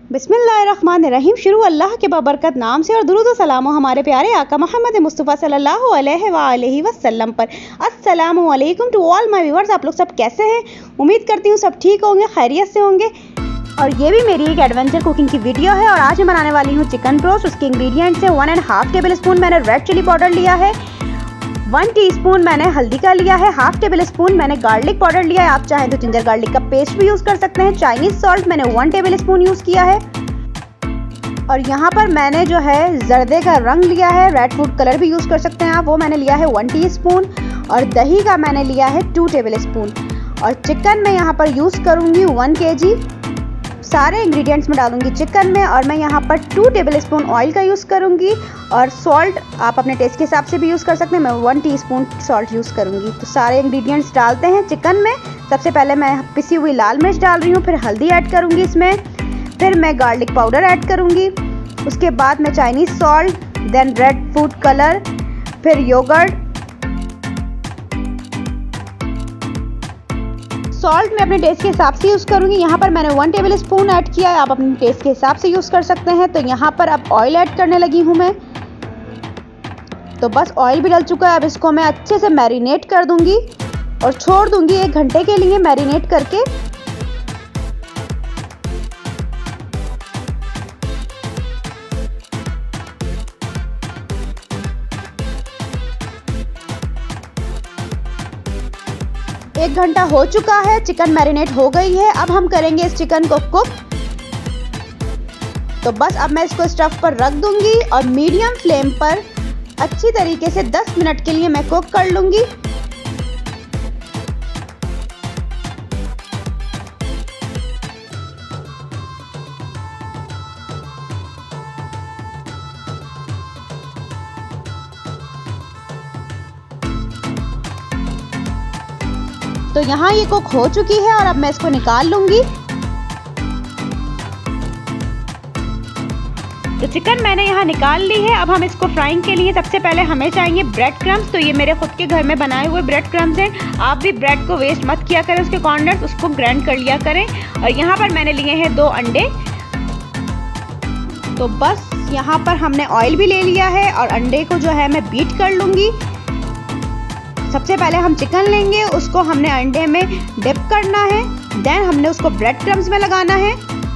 बिस्मिल्लाहिर्रहमानिर्रहीम। शुरू अल्लाह के बबरकत नाम से और दुरूद व सलाम हमारे प्यारे आका मोहम्मद मुस्तफ़ा सल्लल्लाहु अलैहि वसल्लम पर। अस्सलामु अलैकुम टू ऑल माय व्यूअर्स। आप लोग सब कैसे हैं? उम्मीद करती हूँ सब ठीक होंगे, खैरियत से होंगे। और ये भी मेरी एक एडवेंचर कुकिंग की वीडियो है और आज मैं बनाने वाली हूँ चिकन ब्रोस्ट। उसके इंग्रेडिएंट्स है 1.5 टेबल स्पून मैंने रेड चिली पाउडर लिया है, 1 टीस्पून मैंने हल्दी का लिया है, 1/2 टेबल स्पून मैंने गार्लिक पाउडर लिया है। आप चाहें तो जिंजर गार्लिक का पेस्ट भी यूज़ कर सकते हैं। चाइनीज़ सॉल्ट मैंने 1 टेबल स्पून यूज़ किया है। और यहाँ पर मैंने जो है जर्दे का रंग लिया है, रेड फूड कलर भी यूज़ कर सकते हैं आप, वो मैंने लिया है 1 टीस्पून। और दही का मैंने लिया है 2 टेबल स्पून। और चिकन मैं यहाँ पर यूज़ करूँगी 1 kg। सारे इंग्रेडिएंट्स में डालूंगी चिकन में। और मैं यहाँ पर 2 टेबल स्पून ऑयल का यूज़ करूँगी। और सॉल्ट आप अपने टेस्ट के हिसाब से भी यूज़ कर सकते हैं, मैं 1 टीस्पून सॉल्ट यूज़ करूँगी। तो सारे इंग्रेडिएंट्स डालते हैं चिकन में। सबसे पहले मैं पिसी हुई लाल मिर्च डाल रही हूँ, फिर हल्दी ऐड करूँगी इसमें, फिर मैं गार्लिक पाउडर ऐड करूँगी, उसके बाद मैं Chinese salt, then red food colour, फिर योगर्ट। सॉल्ट मैं अपने टेस्ट के हिसाब से यूज़ करूँगी। यहाँ पर मैंने 1 टेबल स्पून ऐड किया है, आप अपने टेस्ट के हिसाब से यूज़ कर सकते हैं। तो यहाँ पर अब ऑयल ऐड करने लगी हूँ मैं। तो बस ऑयल भी डल चुका है। अब इसको मैं अच्छे से मैरिनेट कर दूँगी और छोड़ दूँगी 1 घंटे के लिए मैरिनेट करके। एक घंटा हो चुका है, चिकन मैरिनेट हो गई है। अब हम करेंगे इस चिकन को कुक। तो बस अब मैं इसको स्टफ पर रख दूंगी और मीडियम फ्लेम पर अच्छी तरीके से 10 मिनट के लिए मैं कुक कर लूंगी। तो यहाँ ये कुक हो चुकी है और अब मैं इसको निकाल लूंगी। तो चिकन मैंने यहाँ निकाल ली है। अब हम इसको फ्राइंग के लिए सबसे पहले हमें चाहिए ब्रेड क्रम्स। तो ये मेरे खुद के घर में बनाए हुए ब्रेड क्रम्स हैं। आप भी ब्रेड को वेस्ट मत किया करें, उसके कॉर्नर्स उसको ग्राइंड कर लिया करें। और यहाँ पर मैंने लिए हैं 2 अंडे। तो बस यहाँ पर हमने ऑयल भी ले लिया है और अंडे को जो है मैं बीट कर लूँगी। सबसे पहले हम चिकन लेंगे, उसको हमने अंडे में डिप करना है, देन हमने उसको ब्रेड क्रम्स में लगाना है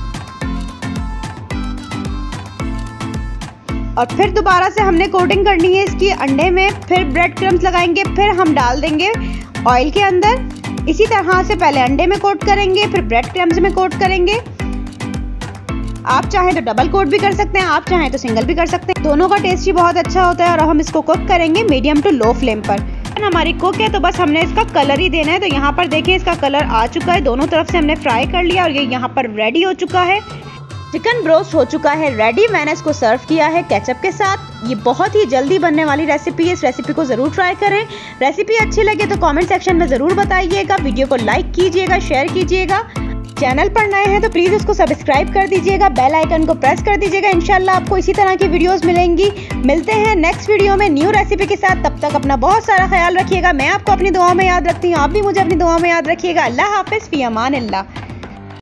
और फिर दोबारा से हमने कोटिंग करनी है इसकी अंडे में, फिर ब्रेड क्रम्स लगाएंगे, फिर हम डाल देंगे ऑयल के अंदर। इसी तरह से पहले अंडे में कोट करेंगे, फिर ब्रेड क्रम्स में कोट करेंगे। आप चाहें तो डबल कोट भी कर सकते हैं, आप चाहें तो सिंगल भी कर सकते हैं। दोनों का टेस्ट ही बहुत अच्छा होता है। और हम इसको कुक करेंगे मीडियम टू लो फ्लेम पर। हमारी कुक है तो बस हमने इसका कलर ही देना है। तो यहाँ पर देखिए इसका कलर आ चुका है, दोनों तरफ से हमने फ्राई कर लिया और ये यहाँ पर रेडी हो चुका है। चिकन ब्रोस्ट हो चुका है रेडी। मैंने इसको सर्व किया है केचप के साथ। ये बहुत ही जल्दी बनने वाली रेसिपी है, इस रेसिपी को ज़रूर ट्राई करें। रेसिपी अच्छी लगे तो कमेंट सेक्शन में ज़रूर बताइएगा। वीडियो को लाइक कीजिएगा, शेयर कीजिएगा। चैनल पर नए हैं तो प्लीज़ उसको सब्सक्राइब कर दीजिएगा, बेल आइकन को प्रेस कर दीजिएगा। इंशाल्लाह आपको इसी तरह की वीडियोस मिलेंगी। मिलते हैं नेक्स्ट वीडियो में न्यू रेसिपी के साथ। तब तक अपना बहुत सारा ख्याल रखिएगा। मैं आपको अपनी दुआ में याद रखती हूँ, आप भी मुझे अपनी दुआ में याद रखिएगा। अल्लाह हाफिज़, फ़ी अमान अल्लाह।